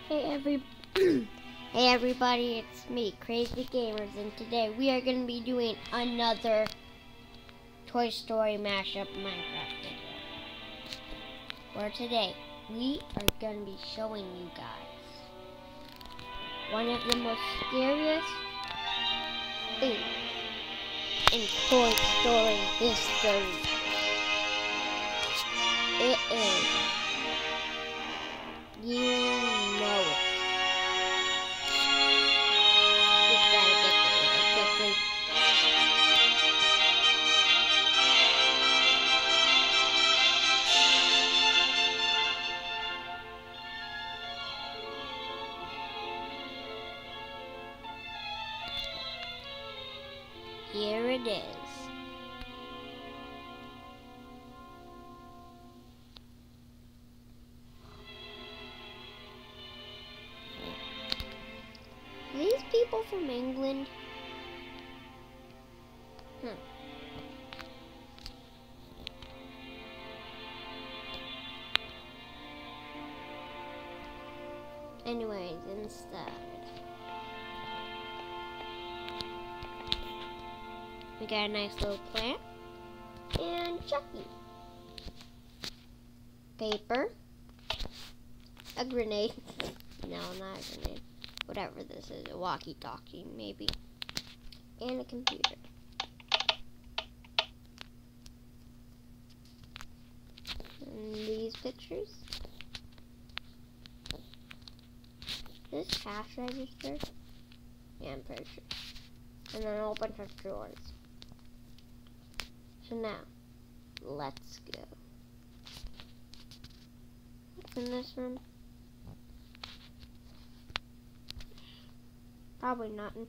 Hey hey everybody, it's me, Crazy Gamers, and today we are going to be doing another Toy Story mashup Minecraft video. For today, we are going to be showing you guys one of the most scariest things in Toy Story history. It is, you know it. Just gotta get there really quickly. Here it is. Are these people from England? Anyways, instead, we got a nice little plant and Chucky. Paper. A grenade. No, not a grenade. Whatever this is, a walkie-talkie, maybe. And a computer. And these pictures. This cash register. Yeah, I'm pretty sure. And then a whole bunch of drawers. So now, let's go. What's in this room? Probably nothing.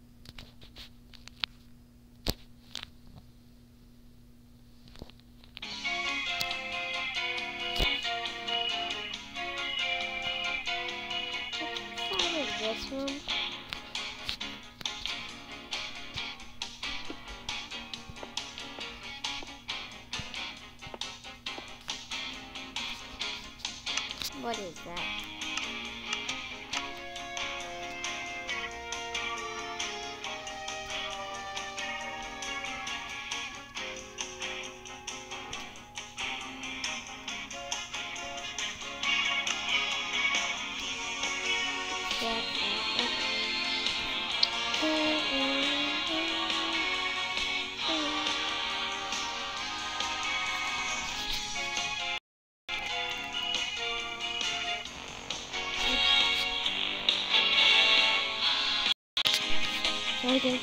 What's inside of this room? What is that? There we go.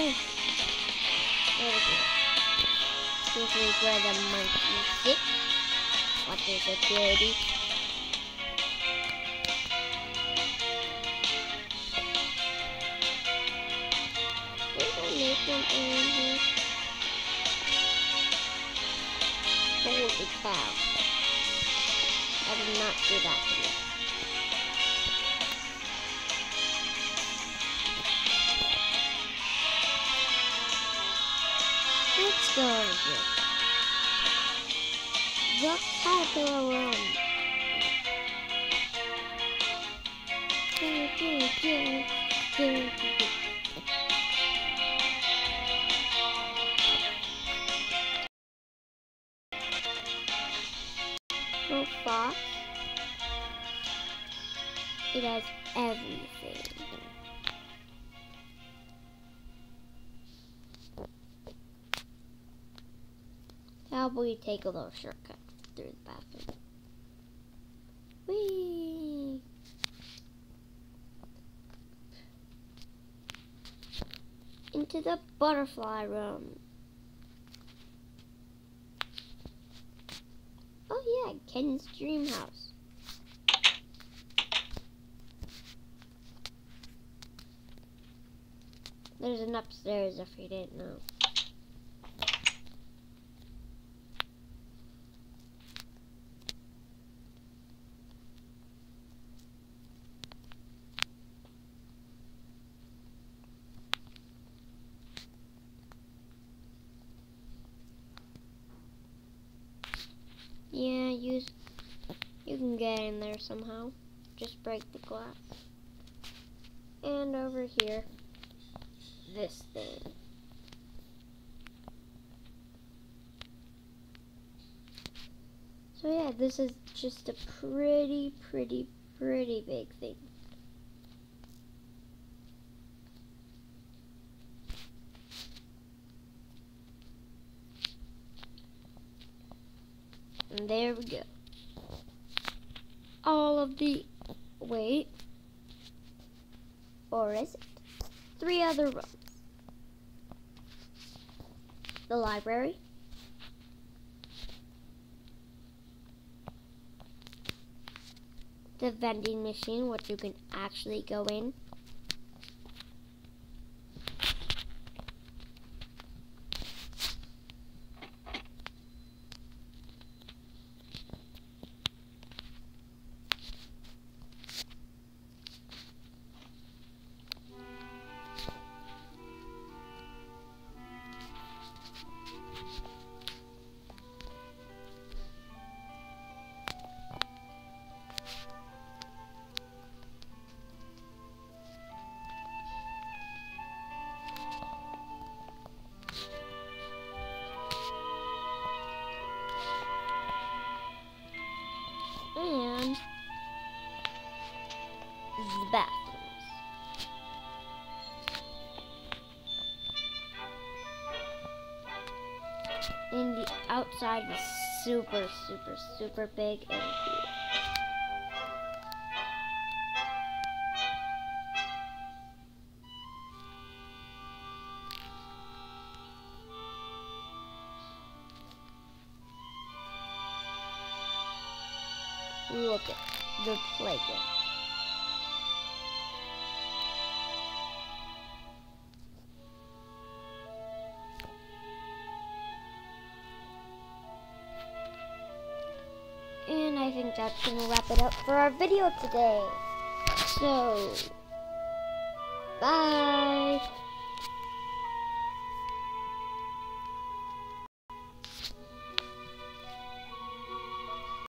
This is where the monkey sits. Watch the security. There's a Nathan in here. Holy cow. I did not do that to me. Let's go over here. The caterpillar room. No fox. It has everything. How about we take a little shortcut through the bathroom? Whee! Into the butterfly room. Oh yeah, Ken's dream house. There's an upstairs if you didn't know. Yeah, you can get in there somehow. just break the glass. And over here, this thing. So yeah, this is just a pretty big thing. And there we go. All of the, wait, or is it? 3 other rooms. The library. The vending machine, which you can actually go in. And the bathrooms. And the outside is super big and cool. Look at the playground. And I think that's gonna wrap it up for our video today. So, bye!